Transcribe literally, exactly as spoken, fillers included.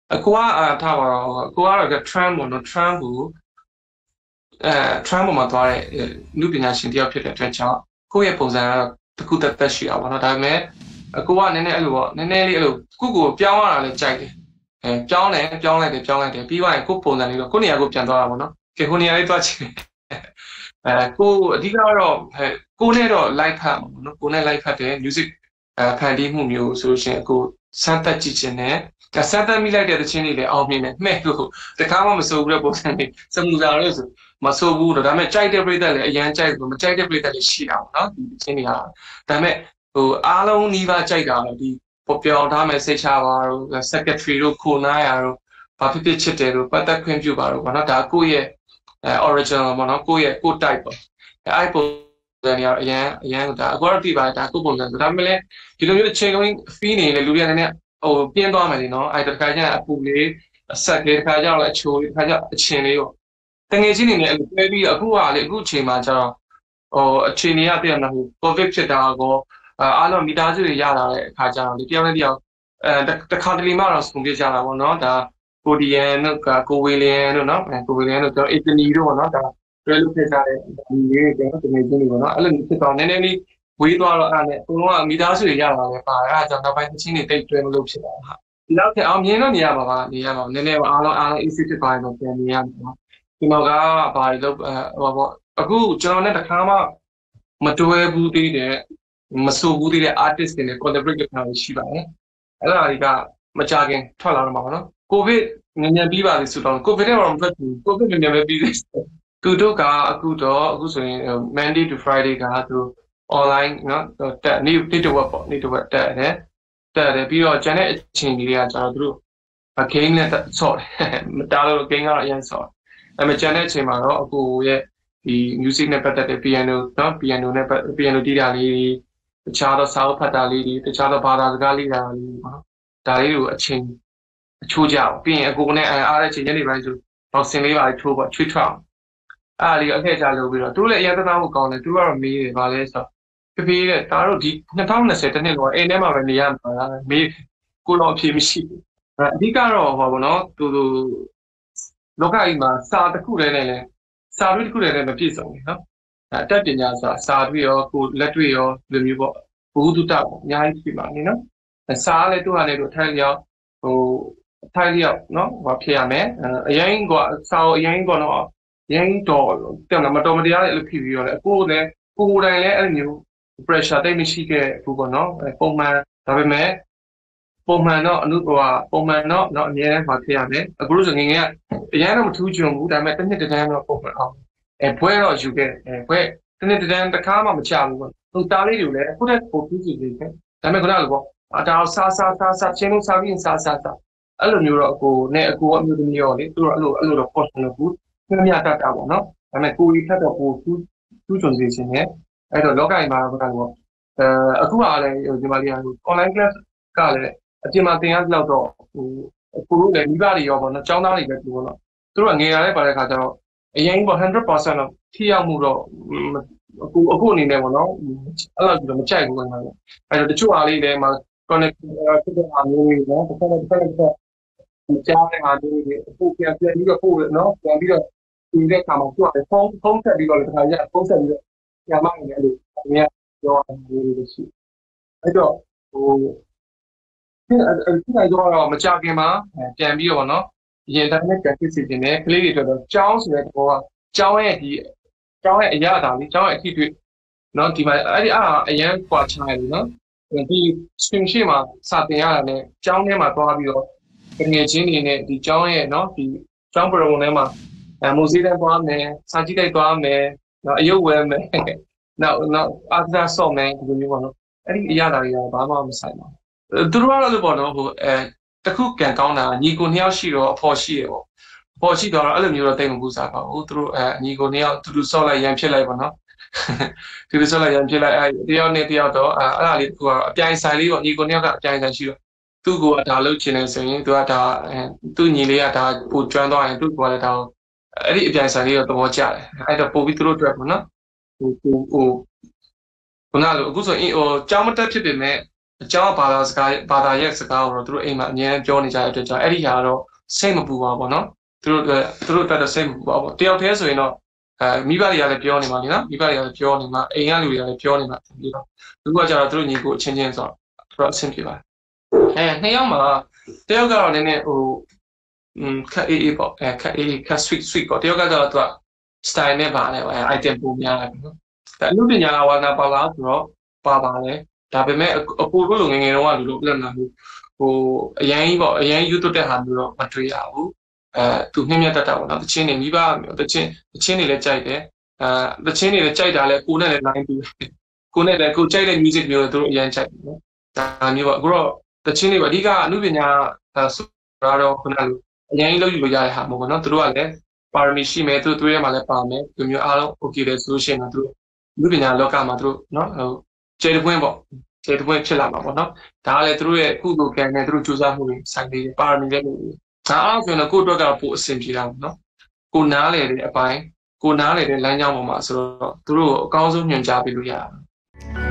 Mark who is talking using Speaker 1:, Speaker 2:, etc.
Speaker 1: အခုကအာထားပါတော့ကိုကတော့ trend ပေါ့နော် trend ကိုအဲ trend ပေါ်မှာသွားတဲ့လူပညာရှင်တယောက်ဖြစ်တဲ့အတွက်ကြောင့်ကိုယ့်ရဲ့ပုံစံကတော့တစ်ခုသက်သက်ရှိအောင်ပေါ့နော်ဒါပေမဲ့ကိုကနည်းနည်းအဲ့လိုပေါ့နည်းနည်းလေးအဲ့လိုကိုကိုပြောင်းရတာလည်းကြိုက်တယ်အဲပြောင်းတယ်ပြောင်းလိုက်တယ်ပြောင်းလိုက်တယ်ပြီးသွားရင်ကိုပုံစံလေးတော့ကိုနေရာကိုပြန်သွားတာပေါ့နော်ကဲကိုနေရာလေးသွားချင်အဲကိုအဓိကတော့ဟဲ့ကိုနဲ့တော့ live ဖတ်မှာပေါ့နော်ကိုနဲ့ live ဖတ်တယ် music အဲဖန်တီးမှုမျိုးဆိုလို့ရှိရင်ကိုစမ်းသပ်ကြည့်ခြင်းနဲ့စမ်းသပ်မိလိုက်တဲ့သချင်းတွေလည်းအောင်မြင်တယ်မှဲ့လို့တခါမှမစိုးဘူးတဲ့ပုံစံလေးစမူစာလို့ဆိုမစိုးဘူးတော့ဒါပေမဲ့ကြိုက်တဲ့ပရိသတ်လည်းအရန်ကြိုက်လို့မကြိုက်တဲ့ပရိသတ်လည်းရှိတာပေါ့နော်ဒီသချင်းတွေကဒါပေမဲ့ဟိုအားလုံးနှီးပါကြိုက်တာဒီပေါ်ပြောင်းထားမယ်စိတ်ချပါတော့ secretary တို့ခိုနားရတို့ဘာဖြစ်ဖြစ်ချစ်တယ်လို့ပတ်သက်ခွင့်ပြုပါတော့ပေါ့နော်ဒါကိုယ့်ရဲ့အဲ original ပေါ့နော်ကိုယ့်ရဲ့ကို type ပေါ့အဲအဲ့ပုံစံတွေကတော့အရန်အရန်ဒါအကွာတော့ပြပါတယ်ဒါကိုပုံစံဆိုဒါပေမဲ့လည်းဒီလိုမျိုးအချိန်လုံး fee နေလေလူတွေကလည်းဟိုပြင်းသွားမယ်လေနော်အဲ့တခါကျရင်အပူလေးအဆက်လေးတခါကျတော့အချိုလေးတခါကျအချင်းလေးပေါ့တငယ်ချင်းတွေနဲ့အဲ့လိုတွဲပြီးအခုကလေအခုအချိန်မှာကျတော့ဟိုအချိန်တွေကပြည့်နေဟို covid ဖြစ်တာကောအားလုံးမိသားစုတွေရလာတဲ့အခါကျတော့ဒီတယောက်နဲ့တယောက်အဲတခါတလေမှတော့ဆုံပြကြတာပေါ့နော်ဒါကိုဒီယန်တို့ကကိုဝေလန်တို့နော်ကိုဝေလန်တို့ကျွန်တော်အီတနီတို့ပေါ့နော်ဒါတွဲလို့ဖြစ်ကြတဲ့ဒီလေးတွေကျွန်တော်တကယ်ချင်းတွေပေါ့နော်အဲ့လိုမျိုးဖြစ်တော့နည်းနည်းလေးဝေးသွားတော့အဲ့နဲ့အကုန်လုံးကမိသားစုတွေရလာတယ်ပါအဲ့ဒါကြောင့်နောက်ပိုင်းချင်းတွေတိတ်တွဲမလို့ဖြစ်တာဟာဒီလောက်ဖြစ်အောင်မြင်တော့နေရပါပါနေရပါနည်းနည်းအားလုံးအားလုံး easy ဖြစ်သွားရင်တော့ပြန်နေရမှာနော်ဒီမောက်ကဘာလို့ဟိုပေါ့အခုကျွန်တော်နဲ့တခါမှမတွဲဘူးသေးတဲ့မဆိုဘူးသေးတဲ့ artist တွေနဲ့ collaborate လုပ်တာရှိပါတယ်အဲ့ဒါတွေကမကြခင်ထွက်လာတော့မှာပေါ့နော်ကိုဗစ်ငញ្ញံပြီးပါပြီဆိုတော့ကိုဗစ်တော့မထွက်ဘူးကိုဗစ်ငញ្ញံပဲပြီးသေးတယ်သူတို့ကအခုတော့အခုဆိုရင် Monday to Friday ကသူ online နော်တက်နေ့နေ့တစ်ဝက်ပေါ့နေ့တစ်ဝက်တက်တယ်တက်တယ်ပြီးတော့ကျန်တဲ့အချိန်ကြီးတွေကကျတော့သူတို့ game နဲ့ဆော့တယ်မတားလို့ game ကတော့အရင်ဆော့တယ်အဲ့မဲ့ကျန်တဲ့အချိန်မှာတော့အကိုရဲ့ဒီ music နဲ့ပတ်သက်တဲ့ piano နော် piano နဲ့ piano တီးတာလေးတခြားသောစာအုပ်ဖတ်တာလေးတွေတခြားသောဘာသာစကားလေးတာလေးပေါ့နော်ဒါလေးကိုအချိန်အချိုးကြအောင်ပြီးရင်အကိုနဲ့အားတဲ့အချိန်ညနေပိုင်းဆိုတော့ဆင်လေးပါထိုးပေါ့ချွေးထွက်အောင်အားလေးအထက်ကြလို့ပြီးတော့သူတို့လည်းအရင်သနာဖို့ကောင်းတယ်သူတို့ကတော့မေးတယ်ဗာလဲဆိုတော့ဖေးတဲ့ဒါတို့ဒီ၂၀၂၀တနှစ်တော့အိမ်ထဲမှာပဲနေရမှာမေးကိုတော့အဖြေမရှိဘူးအဓိကတော့ဟောပေါ့နော်သူသူလောကကြီးမှာစာတစ်ခုတည်းနဲ့လည်းစာတွေတစ်ခုတည်းနဲ့မပြည့်စုံဘူးနော်အတတ်ပညာစာစာတွေရောကိုလက်တွေရောဒီလိုမျိုးပေါ့ဘုဟုတုတပေါ့အများကြီးဖြစ်ပါနေနော်စာလည်းသူ့ဟာလည်းတို့အထိုက်လျောက်ဟိုအထိုက်လျောက်နော်ဟောဖြစ်ရမယ်အရင်ကစာအရင်ကတော့ရင်းတော့တယ်မတော်မတရားလည်းအဲ့လိုဖြစ်ပြီးတော့လေအခုလည်းကိုယ်တိုင်လည်းအဲ့လိုမျိုး pressure တိတ်မရှိခဲ့ဘူးပေါ့နော်ပုံမှန်ဒါပေမဲ့ပုံမှန်တော့အနုကပုံမှန်တော့เนาะအများနဲ့မှာဖြစ်ရမယ်အခုလို့ဆိုငငယ်ကအရင်တော့မထူးချွန်ဘူးဒါပေမဲ့တစ်နှစ်တစ်တန်းတော့ပုံမှန်အောင်အဲဘွဲတော့ယူခဲ့အဲဘွဲတစ်နှစ်တစ်တန်းတစ်ခါမှမချဘူးပေါ့ဟိုတားလေးတွေလည်းအခုတည်းပိုပြီးစီနေတယ်ဒါပေမဲ့ခုနကလိုပေါ့အတားဆာဆာဆာဆာချင်းလို့စားပြီးဆာဆာဆာအဲ့လိုမျိုးတော့အကိုနဲ့အကိုအမျိုးသမီးရောလေသူတို့အဲ့လိုအဲ့လိုတော့ post လုပ်ဘူးပြမြတတ်တာပေါ့နော်ဒါပေမဲ့ကိုကြီးထက်တော့ပိုသူသူ့ကြုံစီခြင်းနဲ့အဲ့တော့လောကကြီးမှာကတော့အဲအခုကလည်းဒီမှာလေးက online class ကလည်းအပြင်မှာသင်ရတဲ့လောက်တော့ဟိုကိုတို့လည်းမိဘတွေရောပေါ့နော်ကျောင်းသားတွေပဲပြောပေါ့နော်သူတို့ကငယ်ရတဲ့ပါတဲ့ခါကျတော့အရင်ပေါ့ hundred percent တော့ထိရောက်မှုတော့အခုအခုအနေနဲ့ပေါ့နော်အဲ့လိုတော့မကြိုက်ဘူးခင်ဗျာအဲ့တော့တချို့အားလေးလည်းမှာ connect ဖြစ်တဲ့အားမျိုးတွေနော်တစ်ခါတစ်ခါတစ်ခါကြားတဲ့အားမျိုးတွေအခုပြန်ပြန်ပြီးတော့ပို့ရနော်ပြန်ပြီးတော့ဒီတဲ့ခါမှာသူကဖုန်းဖုန်းဆက်ပြီးတော့တစ်ခါကျဖုန်းဆက်ပြီးတော့ညမနေအဲ့လိုအများပြောရမျိုးတွေရှိအဲ့တော့ဟိုဒီအဲ့ဒီကတော့မကြခင်မှာပြန်ပြီးတော့နော်ရင်တိုင်းနဲ့ကန်ဖြစ်စီခြင်းနဲ့ကလေးတွေတော့ကြောင်းဆိုတဲ့ဘောကကြောင်းရဲ့ဒီကြောင်းရဲ့အရာတာလေးကြောင်းရဲ့အထီးတွေ့နော်ဒီမှာအဲ့ဒီအားအရန်ကွာချတယ်နော်ဒီစပင်ရှိမှာစာတင်ရတာနဲ့ကြောင်းထဲမှာသွားပြီးတော့ငွေချင်းတွေနဲ့ဒီကျောင်းရဲ့နော်ဒီကျောင်းပရုံထဲမှာအဲမိုးစည်းတန်းသွားမယ်စာကြည့်တိုက်သွားမယ်နော်အယုတ်ဝဲမယ်နောက်နောက်အာသာဆော့မယ်ဒီလိုမျိုးပေါ့နော်အဲ့ဒီအရာတွေကဘာမှမဆိုင်ပါဘူးသူတို့ကတော့ပေါ့နော်ဟိုအဲတခုကန်ကောင်းတာညီကိုနှစ်ယောက်ရှိတော့အဖော်ရှိရပေါ့အဖော်ရှိတော့အဲ့လိုမျိုးတော့တိတ်မပူစားပါဘူးသူတို့အဲညီကိုနှစ်ယောက်သူတို့ဆော့လိုက်ရန်ဖြစ်လိုက်ပေါ့နော်သူတို့ဆော့လိုက်ရန်ဖြစ်လိုက်အဲတယောက်နဲ့တယောက်တော့အဲအဲ့ဒါလေးသူကအပြိုင်ဆိုင်လေးပေါ့ညီကိုနှစ်ယောက်ကအပြိုင်ဆိုင်ရှိတော့သူ့ကိုဒါလုပ်ချင်နေဆိုရင်သူကဒါသူ့ညီလေးကဒါပိုကျွမ်းသွားရင်သူ့ကိုလည်းဒါအဲ့ဒီအပြိုင်ဆိုင်လေးတော့သဘောကျတယ်အဲ့တော့ပို့ပြီးသူတို့အတွက်ပေါ့နော်ဟိုဟိုခုနကလိုအခုဆိုရင်ဟိုကြောင်းမတက်ဖြစ်ပေမဲ့ကျောင်းဘာသာစကားဘာသာရဲ့စကားကိုတော့သူတို့အိမ်မှာအမြဲပြောနေကြတဲ့အတွက်ကြောင့်အဲ့ဒီဟာတော့စိတ်မပူပါဘူးเนาะသူတို့သူတို့တက်တော့စိတ်မပူပါဘူးတယောက်တည်းဆိုရင်တော့အဲမိဘတွေကလည်းပြောနေမှာလीနော်မိဘတွေကလည်းပြောနေမှာအိမ်ကလူတွေကလည်းပြောနေမှာပြီးတော့သူကကြတော့သူတို့ညီကိုအချင်းချင်းဆိုတော့သူတို့အဆင်ပြေပါတယ်အဲနှစ်ယောက်မှာတယောက်ကတော့နည်းနည်းဟိုอืมခက်အေးအေးပေါ့အဲခက်အေးအေးခက် sweet sweet ပေါ့တယောက်ကတော့သူက style နဲ့ပါလဲအဲ item ပုံများတယ်နော်ဒါအမှုပညာဝါနာပါလားဆိုတော့ပါပါတယ်ဒါပေမဲ့အပူတို့လိုငငယ်တော့ကလူတို့ပြဿနာမျိုးဟိုအရင်ကြီးပေါ့အရင်ယူသွတ်တဲ့ဟာမျိုးတော့မတွေ့ရဘူးအဲသူနှင်းမြတ်တတ်တာပေါ့နော်တချင်းနေမိဘမျိုးတချင်းတချင်းနေလည်းကြိုက်တယ်အဲတချင်းနေလည်းကြိုက်တာလဲကိုနဲ့လည်း line ပြီးကိုနဲ့လည်းကိုကြိုက်တဲ့ music မျိုးတွေသူတို့အရင်ကြိုက်တယ်နော်ဒါမျိုးပေါ့အခုတော့တချင်းတွေပေါ့အဓိကအမှုပညာဆိုတာတော့ခုနလိုအရင်ကြီးလုပ်ယူလို့ရတဲ့ဟာမဟုတ်ဘူးနော်သူတို့ကလည်းပါရမီရှိမယ်သူတို့တွေးရမှာလည်းပါမယ်ဒီမျိုးအားလုံး okay တယ်ဆိုလို့ရှိရင်တော့သူတို့အမှုပညာလောကမှာသူတို့နော်ဟိုကျေတပွင့်ပေါ့ကျေတပွင့်ဖြစ်လာမှာပေါ့နော်ဒါကလည်းသူတို့ရဲ့ကုသိုလ်ကံနဲ့သူတို့ကြိုးစားမှုတွေဆိုင်နေပါရမီလည်းလို့ဒါအားဆိုရင်တော့ကိုယ့်အတွက်ကတော့ပိုအဆင်ပြေတာပေါ့နော်ကိုနားလေတဲ့အပိုင်းကိုနားလေတဲ့လမ်းကြောင်းပေါ်မှာဆိုတော့သူတို့ကိုအကောင်းဆုံးညွှန်ကြားပေးလို့ရတယ်